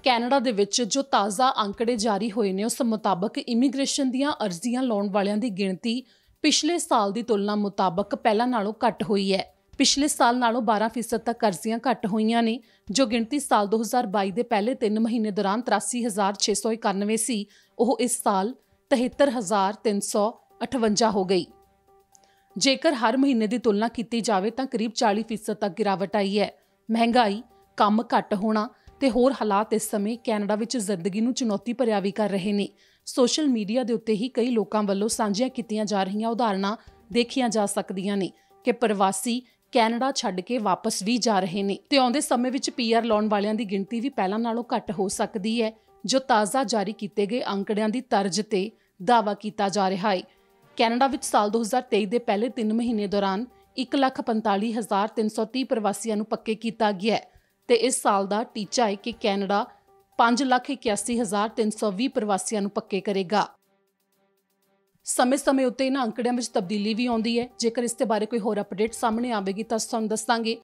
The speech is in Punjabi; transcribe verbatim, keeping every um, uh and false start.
ਕੈਨੇਡਾ ਦੇ ਵਿੱਚ ਜੋ ਤਾਜ਼ਾ ਅੰਕੜੇ ਜਾਰੀ ਹੋਏ ਨੇ ਉਸ ਮੁਤਾਬਕ ਇਮੀਗ੍ਰੇਸ਼ਨ ਦੀਆਂ ਅਰਜ਼ੀਆਂ ਲਾਉਣ ਵਾਲਿਆਂ ਦੀ ਗਿਣਤੀ ਪਿਛਲੇ ਸਾਲ ਦੀ ਤੁਲਨਾ ਮੁਤਾਬਕ ਪਹਿਲਾਂ ਨਾਲੋਂ ਘੱਟ ਹੋਈ ਹੈ। ਪਿਛਲੇ ਸਾਲ ਨਾਲੋਂ ਬਾਰਾਂ ਫੀਸਦ ਤੱਕ ਅਰਜ਼ੀਆਂ ਘੱਟ ਹੋਈਆਂ ਨੇ। ਜੋ ਗਿਣਤੀ ਸਾਲ ਦੋ ਹਜ਼ਾਰ ਬਾਈ ਦੇ ਪਹਿਲੇ ਤਿੰਨ ਮਹੀਨੇ ਦੌਰਾਨ ਤਰਾਸੀ ਹਜ਼ਾਰ ਛੇ ਸੌ ਇਕਾਨਵੇਂ ਸੀ, ਉਹ ਇਸ ਸਾਲ ਤਿਹੱਤਰ ਹਜ਼ਾਰ ਤਿੰਨ ਸੌ ਅਠਵੰਜਾ ਹੋ ਗਈ। ਜੇਕਰ ਹਰ ਮਹੀਨੇ ਦੀ ਤੁਲਨਾ ਕੀਤੀ ਜਾਵੇ ਤਾਂ ਕਰੀਬ ਚਾਲੀ ਫੀਸਦ ਤੱਕ ਗਿਰਾਵਟ ਆਈ ਹੈ। ਮਹਿੰਗਾਈ, ਕੰਮ ਘੱਟ ਹੋਣਾ ਤੇ ਹੋਰ ਹਾਲਾਤ ਇਸ ਸਮੇਂ ਕੈਨੇਡਾ ਵਿੱਚ ਜ਼ਿੰਦਗੀ ਨੂੰ ਚੁਣੌਤੀ ਭਰਿਆ ਵੀ ਕਰ ਰਹੇ ਨੇ। ਸੋਸ਼ਲ ਮੀਡੀਆ ਦੇ ਉੱਤੇ ਹੀ ਕਈ ਲੋਕਾਂ ਵੱਲੋਂ ਸਾਂਝੀਆਂ ਕੀਤੀਆਂ ਜਾ ਰਹੀਆਂ ਉਦਾਹਰਨਾਂ ਦੇਖੀਆਂ ਜਾ ਸਕਦੀਆਂ ਨੇ ਕਿ ਪ੍ਰਵਾਸੀ ਕੈਨੇਡਾ ਛੱਡ ਕੇ ਵਾਪਸ ਵੀ ਜਾ ਰਹੇ ਨੇ ਤੇ ਆਉਂਦੇ ਸਮੇਂ ਵਿੱਚ ਪੀ ਆਰ ਲਾਉਣ ਵਾਲਿਆਂ ਦੀ ਗਿਣਤੀ ਵੀ ਪਹਿਲਾਂ ਨਾਲੋਂ ਘੱਟ ਹੋ ਸਕਦੀ ਹੈ, ਜੋ ਤਾਜ਼ਾ ਜਾਰੀ ਕੀਤੇ ਗਏ ਅੰਕੜਿਆਂ ਦੀ ਤਰਜ਼ ਤੇ ਦਾਅਵਾ ਕੀਤਾ ਜਾ ਰਿਹਾ ਹੈ। ਕੈਨੇਡਾ ਵਿੱਚ ਸਾਲ ਦੋ ਹਜ਼ਾਰ ਤੇਈ ਦੇ ਪਹਿਲੇ ਤਿੰਨ ਮਹੀਨੇ ਦੌਰਾਨ ਇੱਕ ਲੱਖ ਪੰਤਾਲੀ ਹਜ਼ਾਰ ਤਿੰਨ ਸੌ ਤੀਹ ਪ੍ਰਵਾਸੀਆਂ ਨੂੰ ਪੱਕੇ ਕੀਤਾ ਗਿਆ ਹੈ ਤੇ ਇਸ ਸਾਲ ਦਾ ਟੀਚਾ ਹੈ ਕਿ ਕੈਨੇਡਾ ਪੰਜ ਲੱਖ ਇਕਿਆਸੀ ਹਜ਼ਾਰ ਤਿੰਨ ਸੌ ਵੀਹ ਪ੍ਰਵਾਸੀਆਂ ਨੂੰ ਪੱਕੇ ਕਰੇਗਾ। ਸਮੇਂ-ਸਮੇਂ ਉੱਤੇ ਇਹਨਾਂ ਅੰਕੜਿਆਂ ਵਿੱਚ ਤਬਦੀਲੀ ਵੀ ਆਉਂਦੀ ਹੈ। ਜੇਕਰ ਇਸ ਦੇ ਬਾਰੇ ਕੋਈ ਹੋਰ ਅਪਡੇਟ ਸਾਹਮਣੇ ਆਵੇਗੀ ਤਾਂ ਤੁਹਾਨੂੰ ਦੱਸਾਂਗੇ।